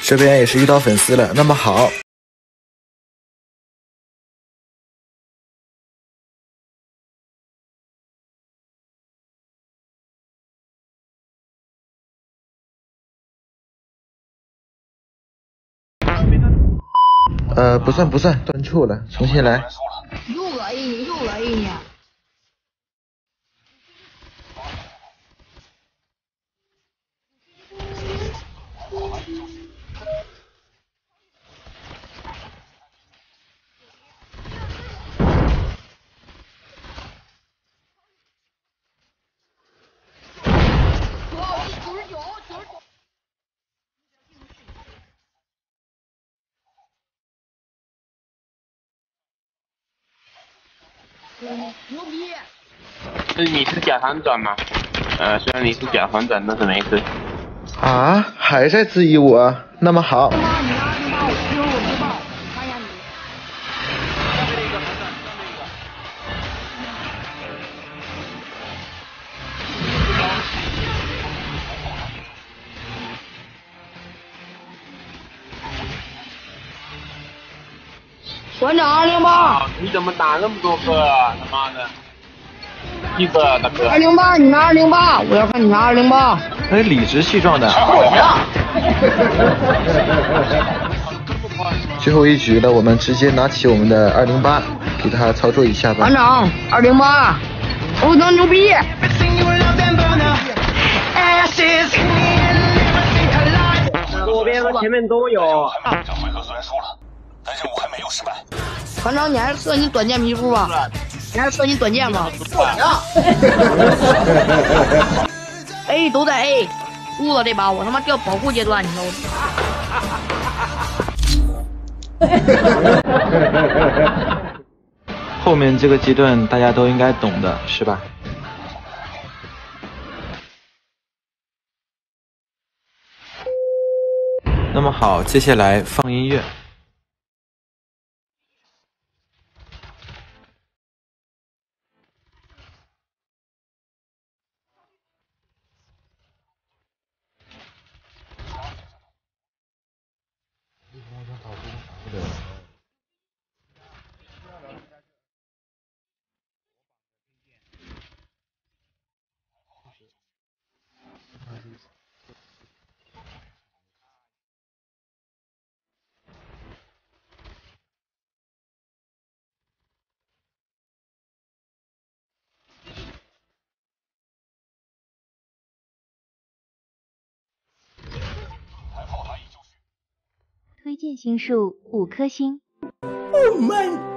这边也是遇到粉丝了，那么好。不算，断错了，重新来。 又恶心你，又恶心你。牛逼！ 你是假反转吗？虽然你是假反转，但是没事。 啊，还在质疑我？那么好。 团长208， 你怎么打那么多个啊？他妈的！一个大哥。 208，你拿208，我要看你拿208。 哎，理直气壮的。最后一局了，我们直接拿起我们的208，给他操作一下吧。 团长208，我能牛逼！ 左边和前面都有。 但任务还没有失败。 团长，你还是测你短剑皮肤吧，你还是测你短剑吧。A 都在 A， 输了这把我他妈掉保护阶段，你知道吗？ 后面这个阶段大家都应该懂的，是吧？那么好，接下来放音乐。 推荐星数5颗星。 Oh my